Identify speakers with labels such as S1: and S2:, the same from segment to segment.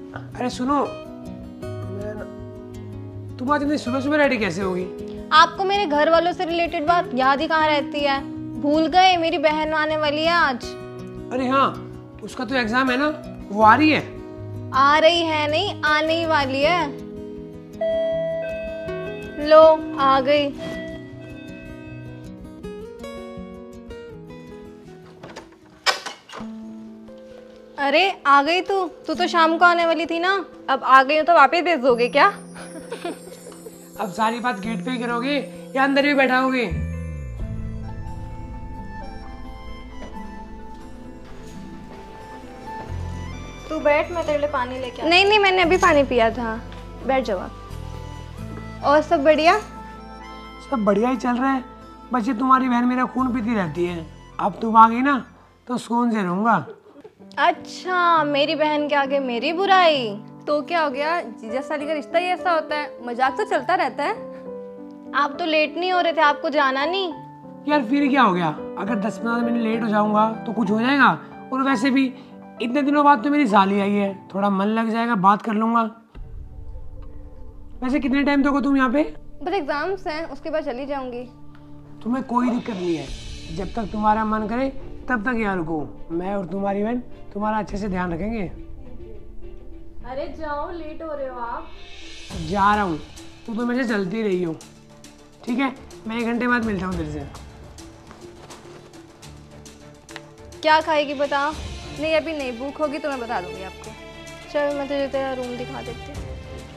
S1: अरे सुनो, तुम आज इतनी सुबह सुबह रेडी कैसे होगी?
S2: आपको मेरे घर वालों से रिलेटेड बात याद ही कहाँ रहती है? भूल गए? मेरी बहन आने वाली है आज।
S1: अरे हाँ, उसका तो एग्जाम है ना, वो आ रही है।
S2: आ रही है नहीं, आने ही वाली है। लो आ गई। अरे आ गई तू तो शाम को आने वाली थी ना, अब आ गई हो तो वापस भेज दोगे क्या?
S1: अब सारी बात गेट पे ही करोगे या अंदर भी बैठाओगे?
S2: तू बैठ, मैं तेरे लिए पानी लेके नहीं, मैंने अभी पानी पिया था। बैठ जाओ आप। और सब बढ़िया?
S1: सब बढ़िया ही चल रहा है। बस ये तुम्हारी बहन मेरा खून पीती रहती है। अब तुम आ गई ना तो सुकून से रहूंगा।
S2: अच्छा, मेरी बहन के आगे मेरी बुराई? तो क्या हो गया, जीजा साली का रिश्ता ही ऐसा होता है, मजाक तो चलता रहता है। आप तो लेट नहीं हो रहे थे, आपको जाना नहीं?
S1: यार फिर क्या हो गया, अगर 10-15 मिनट लेट हो जाऊंगा तो कुछ हो जाएगा? और वैसे भी इतने दिनों बाद तो मेरी साली आई है, थोड़ा मन लग जाएगा, बात कर लूंगा। वैसे कितने टाइम तक हो तुम यहाँ पे?
S2: बस एग्जाम्स हैं, उसके बाद चली जाऊंगी।
S1: तुम्हें कोई दिक्कत नहीं है, जब तक तुम्हारा मन करे तब तक यहाँ रुको। मैं और तुम्हारी बहन तुम्हारा अच्छे से ध्यान रखेंगे।
S2: अरे जाओ, लेट हो रहे हो आप।
S1: जा रहा हूँ, तो मेरे से चलती रही हो, ठीक है? मैं 1 घंटे बाद मिलता हूँ तेरे से।
S2: क्या खाएगी बता? नहीं अभी नहीं, भूख होगी तो मैं बता दूंगी आपको। चल मैं तुझे तेरा रूम दिखा देती हूँ।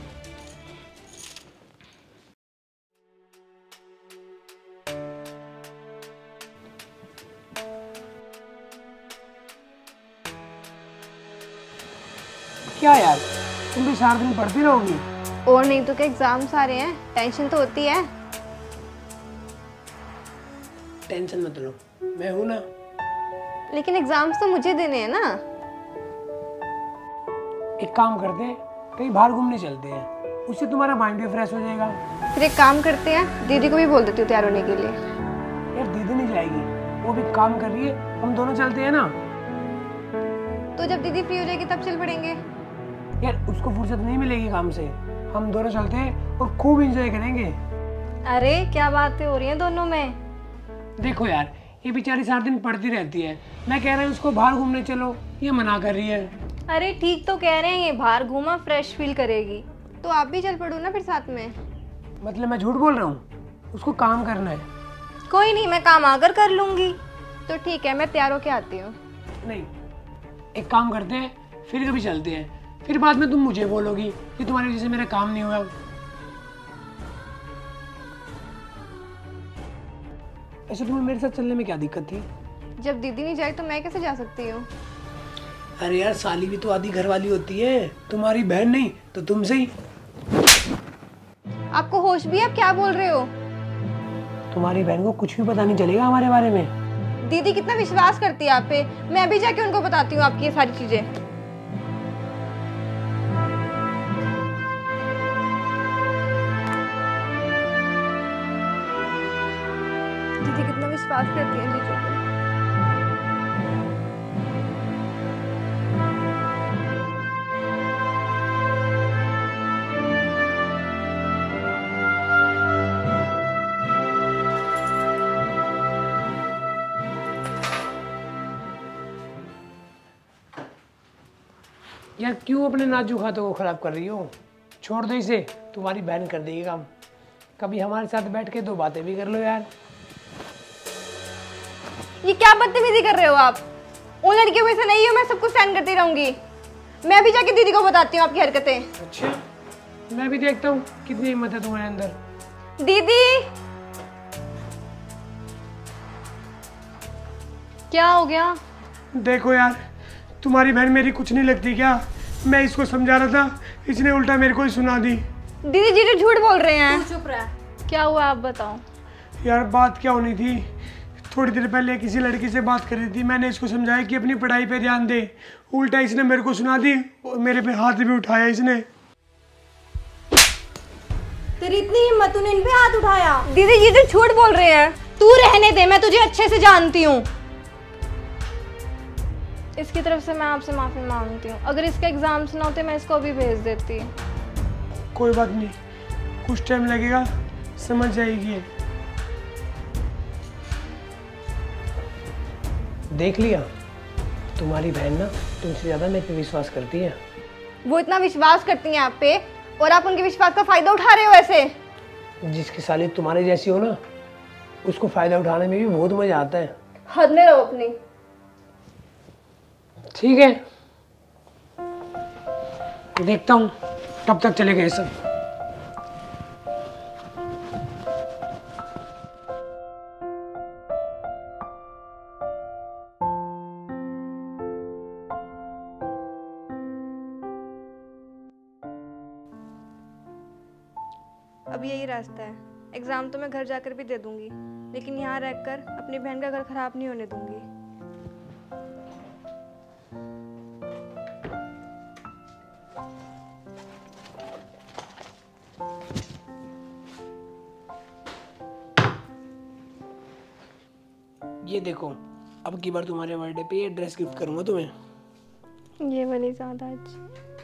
S1: क्या यार, तुम भी 4 दिन पढ़ती रहोगी?
S2: और नहीं तो क्या, एग्जाम्स आ रहे हैं, टेंशन तो होती है।
S1: टेंशन मत लो, मैं हूं ना।
S2: लेकिन एग्जाम्स तो मुझे देने हैं ना।
S1: एक काम करते हैं, कहीं बाहर घूमने चलते हैं, उससे तुम्हारा माइंड भी फ्रेश हो जाएगा।
S2: फिर एक काम करते हैं, दीदी को भी बोल देती हूँ तैयार होने के लिए।
S1: यार दीदी नहीं जाएगी, वो भी काम कर रही है, हम दोनों चलते हैं ना।
S2: तो जब दीदी फ्री हो जाएगी तब चल पड़ेंगे।
S1: यार उसको फुर्सत नहीं मिलेगी काम से, हम दोनों चलते हैं और खूब एंजॉय करेंगे।
S2: अरे क्या बातें हो रही हैं दोनों में।
S1: देखो यार, ये बेचारी 4 दिन पढ़ती रहती है, मैं कह रहा हूँ उसको बाहर घूमने चलो, ये मना कर रही है।
S2: अरे ठीक तो कह रहे हैं, ये बाहर घूमा फ्रेश फील करेगी, तो आप भी चल पड़ो ना फिर साथ में।
S1: मतलब मैं झूठ बोल रहा हूँ? उसको काम करना है।
S2: कोई नहीं, मैं काम आकर कर लूंगी। तो ठीक है, मैं तैयार होके आती हूँ।
S1: नहीं, एक काम करते हैं, फिर कभी चलते हैं, फिर बाद में तुम मुझे बोलोगी कि तुम्हारी वजह से मेरा काम नहीं हुआ। ऐसे तुम्हें मेरे साथ चलने में क्या दिक्कत थी?
S2: जब दीदी नहीं जाए तो मैं कैसे जा सकती हूँ?
S1: अरे यार, साली भी तो आधी घर वाली होती है, तुम्हारी बहन नहीं तो तुमसे ही।
S2: आपको होश भी है? आप क्या बोल रहे हो?
S1: तुम्हारी बहन को कुछ भी पता नहीं चलेगा हमारे बारे में।
S2: दीदी कितना विश्वास करती है आप पे, मैं अभी जाके उनको बताती हूँ आपकी ये सारी चीजें। दीदी कितना विश्वास करती है जीजू पे।
S1: यार क्यों अपने नाजुक हाथों को खराब कर रही हो? छोड़ दो इसे, तुम्हारी बहन कर देगी काम। कभी हमारे साथ बैठ के 2 बातें भी कर लो यार।
S2: ये क्या बदतमीजी कर रहे हो आप? उन लड़कियों में से नहीं हो, मैं सब कुछ सहन करती रहूंगी। मैं अभी जाके दीदी को बताती हूँ आपकी हरकतें।
S1: अच्छा, मैं भी देखता हूँ कितनी हिम्मत है तुम्हारे अंदर।
S2: दीदी क्या हो गया?
S1: देखो यार, तुम्हारी बहन मेरी कुछ नहीं लगती क्या? मैं इसको समझा रहा था, इसने उल्टा मेरे को ही सुना दी।
S2: दीदी जीजू झूठ बोल रहे हैं। चुप रहा। क्या हुआ आप बताओ।
S1: यार बात क्या होनी थी, थोड़ी देर पहले किसी लड़की से बात कर रही थी, मैंने इसको समझाया कि अपनी पढ़ाई पे ध्यान दे, उल्टा इसने मेरे को सुना दी और मेरे पे हाथ भी उठाया इसने।
S2: तेरी इतनी हिम्मत, तूने इन पे हाथ उठाया? दीदी जीजू झूठ बोल रहे हैं। तू रहने दे, मैं तुझे अच्छे से जानती हूँ। इसकी तरफ से मैं आपसे माफ़ी मांगती हूँ। अगर इसके एग्ज़ाम्स ना होते मैं इसको अभी भेज देती।
S1: कोई बात नहीं, कुछ टाइम लगेगा, समझ जाएगी।
S3: देख लिया, तुम्हारी बहन ना तुमसे ज़्यादा मेरे पे विश्वास करती है।
S2: वो इतना विश्वास करती हैं आप पे और आप उनके विश्वास का फ़ायदा उठा रहे हो ऐसे।
S3: जिसकी साली तुम्हारे जैसी हो ना, उसको फ़ायदा उठाने में भी बहुत मज़ा आता है।
S2: हद में रहो अपनी।
S3: ठीक है, देखता हूँ कब तक चलेगा ये सब।
S2: अब यही रास्ता है। एग्ज़ाम तो मैं घर जाकर भी दे दूंगी, लेकिन यहाँ रहकर अपनी बहन का घर खराब नहीं होने दूंगी।
S3: ये देखो, अब की बार तुम्हारे बर्थडे पे ये ड्रेस गिफ्ट करूंगा तुम्हें।
S2: ये वाली ज़्यादा अच्छी।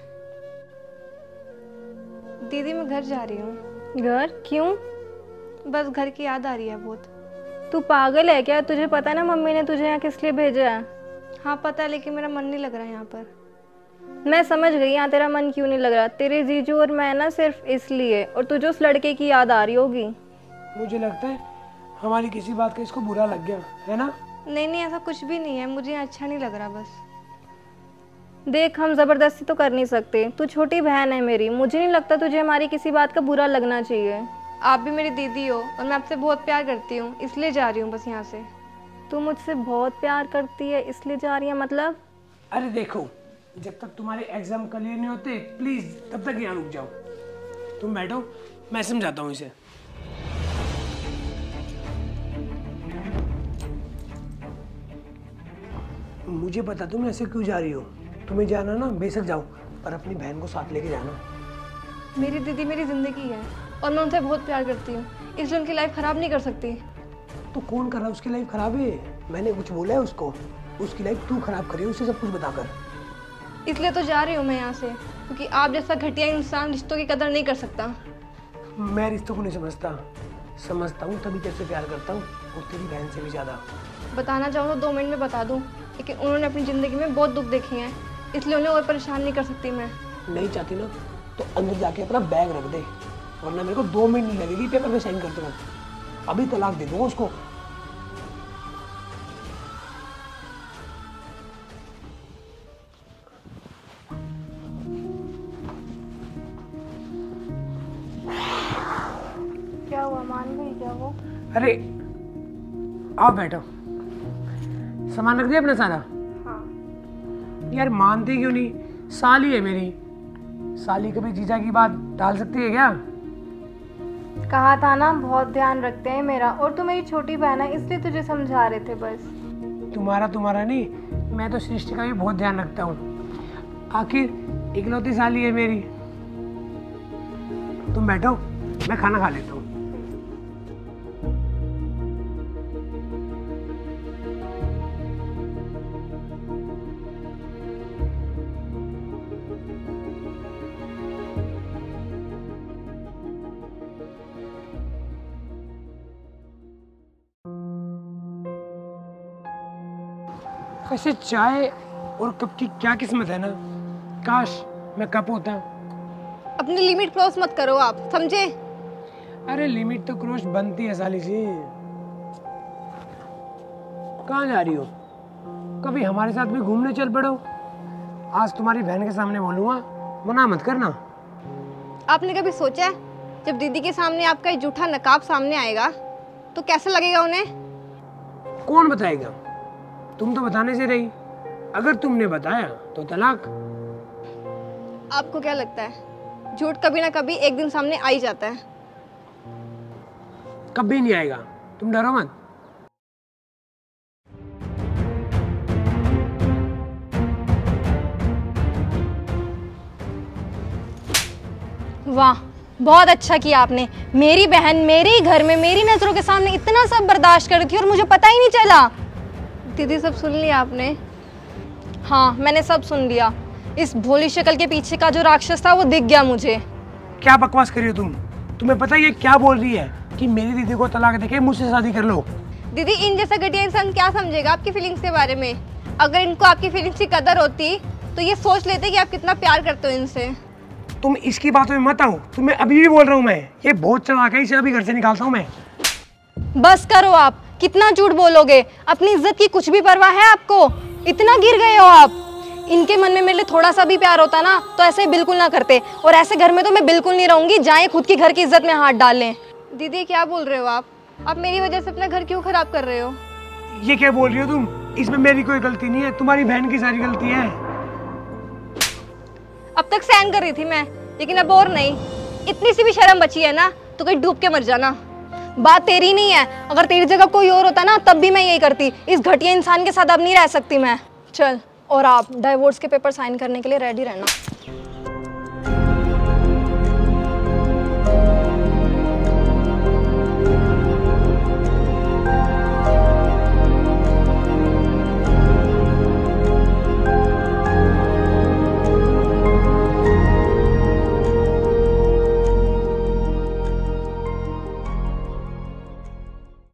S2: दीदी मैं घर जा रही हूँ। घर क्यों? बस घर की याद आ रही है बहुत। तू पागल है क्या? तुझे पता है ना मम्मी ने तुझे यहाँ किस लिए भेजा है? हाँ पता है, लेकिन मेरा मन नहीं लग रहा है यहाँ पर। मैं समझ गई यहाँ तेरा मन क्यों नहीं लग रहा। तेरे जीजू और मैं ना सिर्फ इसलिए, और तुझे उस लड़के की याद आ रही होगी।
S3: मुझे लगता है हमारी किसी बात का इसको बुरा लग गया है ना।
S2: नहीं नहीं, ऐसा कुछ भी नहीं है, मुझे अच्छा नहीं लग रहा बस। देख, हम ज़बरदस्ती तो कर नहीं सकते। तू छोटी बहन है मेरी, मुझे नहीं लगता तुझे हमारी किसी बात का बुरा लगना चाहिए। आप भी मेरी दीदी हो और मैं आपसे बहुत प्यार करती हूँ, इसलिए जा रही हूँ बस यहाँ से। तू मुझसे बहुत प्यार करती है इसलिए जा रही है मतलब?
S3: अरे देखो, जब तक तुम्हारे एग्जाम क्लियर नहीं होते प्लीज तब तक यहाँ रुक जाओ। तुम बैठो, मैं समझाता हूँ इसे। मुझे पता तुम ऐसे क्यों जा रही हो। तुम्हें जाना ना बेशक जाओ, पर अपनी बहन को साथ लेके जाना।
S2: मेरी दीदी मेरी ज़िंदगी है और मैं उनसे बहुत प्यार करती हूँ, इसलिए उनकी लाइफ ख़राब नहीं कर सकती।
S3: तो कौन कर रहा है उसकी लाइफ खराब है? मैंने कुछ बोला है उसको? उसकी लाइफ तू खराब करी है उसे सब कुछ बताकर।
S2: इसलिए तो जा रही हूँ मैं यहाँ से, क्योंकि आप जैसा घटिया इंसान रिश्तों की कदर नहीं कर सकता।
S3: मैं रिश्तों को नहीं समझता हूँ तभी तेरे से प्यार करता हूँ, और तेरी बहन से भी ज़्यादा।
S2: बताना चाहूँ तो 2 मिनट में बता दूँ, लेकिन उन्होंने अपनी ज़िंदगी में बहुत दुख देखे हैं, इसलिए उन्हें और परेशान नहीं कर सकती मैं।
S3: नहीं चाहती ना तो अंदर जाके अपना बैग रख दे, वरना मेरे को 2 मिनट नहीं लगेगी पेपर पे साइन करते वक्त। अभी तलाक दे दूंगा उसको।
S2: क्या हुआ, मान गई क्या वो?
S3: अरे आओ बैठो, सामान रख दिया अपना सारा?
S2: हाँ।
S3: यार मानती क्यों नहीं? साली है मेरी, साली कभी जीजा की बात टाल सकती है क्या?
S2: कहा था ना बहुत ध्यान रखते हैं मेरा, और तू मेरी छोटी बहन है इसलिए तुझे समझा रहे थे बस।
S3: तुम्हारा नहीं, मैं तो सृष्टि का भी बहुत ध्यान रखता हूँ। आखिर इकलौती साली है मेरी। तुम बैठो, मैं खाना खा लेता हूँ। वैसे चाय और कप की क्या किस्मत है ना, काश मैं कप होता।
S2: अपनी लिमिट क्रॉस मत करो आप, समझे?
S3: अरे लिमिट तो क्रॉस बनती है साली सी। कहाँ जा रही हो? कभी हमारे साथ भी घूमने चल पड़ो। आज तुम्हारी बहन के सामने बोलूँगा, मना मत करना।
S2: आपने कभी सोचा है जब दीदी के सामने आपका ये जूठा नकाब सामने आएगा तो कैसा लगेगा उन्हें?
S3: कौन बताएगा? तुम तो बताने से रही। अगर तुमने बताया तो तलाक।
S2: आपको क्या लगता है झूठ कभी ना कभी एक दिन सामने आ ही जाता है?
S3: कभी नहीं आएगा, तुम डरो मत।
S2: वाह, बहुत अच्छा किया आपने। मेरी बहन मेरे ही घर में मेरी नजरों के सामने इतना सब बर्दाश्त कर रही थी और मुझे पता ही नहीं चला। दीदी सब सुन लिया आपने? हाँ, मैंने सब सुन लिया। इस भोली शक्ल के पीछे का जो राक्षस था वो दिख गया मुझे।
S3: क्या बकवास कर रही हो तुम? तुम्हें पता है ये क्या बोल रही है कि मेरी दीदी को तलाक देके मुझसे शादी कर लो।
S2: दीदी, इन जैसा घटिया इंसान क्या समझेगा आपकी फीलिंग्स के बारे में? अगर इनको आपकी फीलिंग्स की कदर होती तो ये सोच लेते कि आप कितना प्यार करते हो इनसे।
S3: तुम इसकी बातों में मत आओ, तुम्हें अभी भी बोल रहा हूँ मैं, ये बहुत चालाक है, इसे अभी घर से निकालता हूँ मैं।
S2: बस करो आप, कितना झूठ बोलोगे? अपनी इज्जत की कुछ भी परवाह है आपको? इतना गिर गए हो आप। इनके मन में मेरे लिए थोड़ा सा भी प्यार होता ना तो ऐसे बिल्कुल ना करते, और ऐसे घर में तो मैं बिल्कुल नहीं रहूंगी जहाँ खुद की घर की इज्जत में हाथ डाल लें। दीदी, क्या बोल रहे हो आप मेरी वजह से अपना घर क्यों खराब कर रहे हो?
S3: ये क्या बोल रही हो तुम? इसमें मेरी कोई गलती नहीं है, तुम्हारी बहन की सारी गलती है।
S2: अब तक सहन कर रही थी मैं, लेकिन अब और नहीं। इतनी सी भी शर्म बची है ना तो कहीं डूब के मर जाना। बात तेरी नहीं है, अगर तेरी जगह कोई और होता ना तब भी मैं यही करती। इस घटिया इंसान के साथ अब नहीं रह सकती मैं। चल, और आप डाइवोर्स के पेपर साइन करने के लिए रेडी रहना।